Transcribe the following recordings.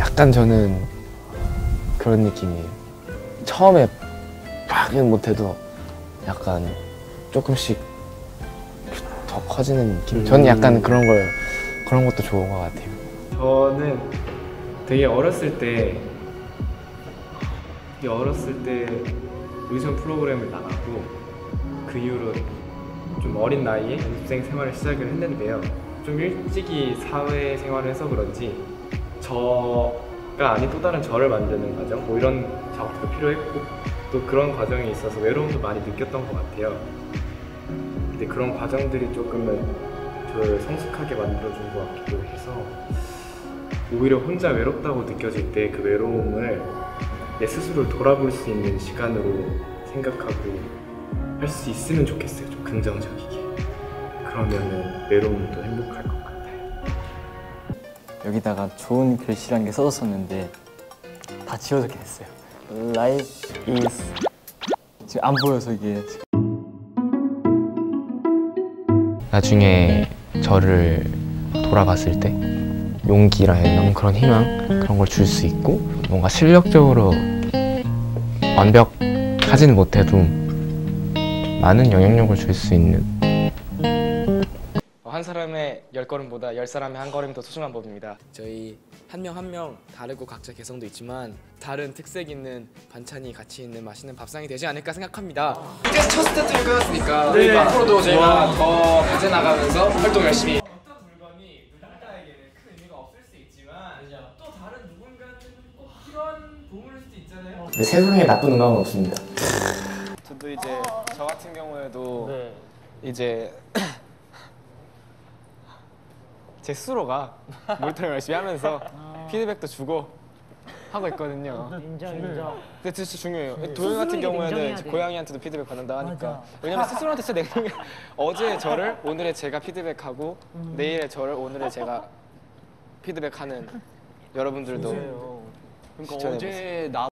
약간 저는 그런 느낌이에요. 처음에 막은 못해도 약간 조금씩 더 커지는 느낌? 저는 약간 그런 것도 좋은 것 같아요. 저는 되게 어렸을 때 오디션 프로그램을 나가고 그 이후로 좀 어린 나이에 연습생 생활을 시작을 했는데요. 좀 일찍이 사회생활을 해서 그런지 저가 아닌 또 다른 저를 만드는 과정, 뭐 이런 작업도 필요했고 또 그런 과정에 있어서 외로움도 많이 느꼈던 것 같아요. 근데 그런 과정들이 조금은 저를 성숙하게 만들어준 것 같기도 해서 오히려 혼자 외롭다고 느껴질 때 그 외로움을 내 스스로를 돌아볼 수 있는 시간으로 생각하고 할 수 있으면 좋겠어요. 좀 긍정적이게. 그러면은 외로움도 행복할 것 같아요. 여기다가 좋은 글씨란 게 써졌었는데 다 지워졌게 됐어요. Life is 지금 안 보여서 이게 지금. 나중에 저를 돌아봤을 때 용기랑 그런 희망 그런 걸 줄 수 있고 뭔가 실력적으로 완벽하지는 못해도 많은 영향력을 줄 수 있는 한 사람의 10걸음보다 10사람의 한 걸음이 더 소중한 법입니다. 저희 한 명 한 명 다르고 각자 개성도 있지만 다른 특색 있는 반찬이 같이 있는 맛있는 밥상이 되지 않을까 생각합니다. 이제 첫 스타트를 끊었으니까 네. 앞으로도 저희가 더 발전나가면서 활동 열심히. 어떤 물건이 누군가에게는 큰 의미가 없을 수 있지만 또 다른 누군가한테는 꼭 필요한 보물일 수도 있잖아요. 근데 세상에 나쁜 음악은 없습니다. 저도 이제 저 같은 경우에도 이제 제 스스로가 모니터링 열심히 하면서 피드백도 주고 하고 있거든요. 인정. 근데 진짜 중요해요. 도영 같은 경우에는 고양이한테도 피드백 받는다 하니까 맞아. 왜냐면 스스로한테 진짜 내는 게 어제의 저를 오늘의 제가 피드백하고 내일의 저를 오늘의 제가 피드백하는 여러분들도 그러니까 어제 나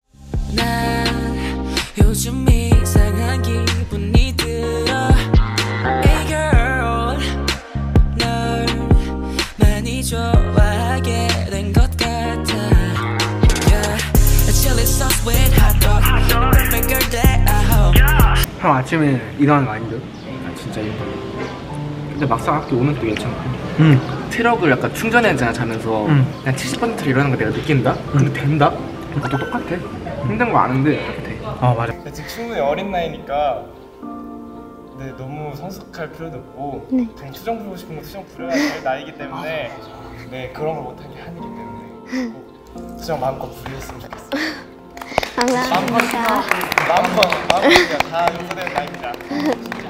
요즘 이상한 기분이 들어 Hey girl 널 많이 좋아하게 된 것 같아 Yeah chili sauce with hot dog Perfect girl that I hope 형 아침에 일어나는 거 아닌데? 아 진짜 힘들어. 근데 막상 학교 오면 또 괜찮아. 트럭을 약간 충전해야 되잖아 자면서. 그냥 70%를 일어나는 거 내가 느낀다? 근데 된다? 그것도 똑같아. 힘든 거 아는데 똑같아. 아 맞아. 지금 충분히 어린 나이니까 너무 성숙할 필요도 없고 그냥 투정 부르고 싶은 거 투정 부려야 될 나이기 때문에 그런 걸 못하게 하기 때문에 꼭 투정 마음껏 부리셨으면 좋겠어요. 감사합니다. 마음껏 다 용서되는 나이입니다.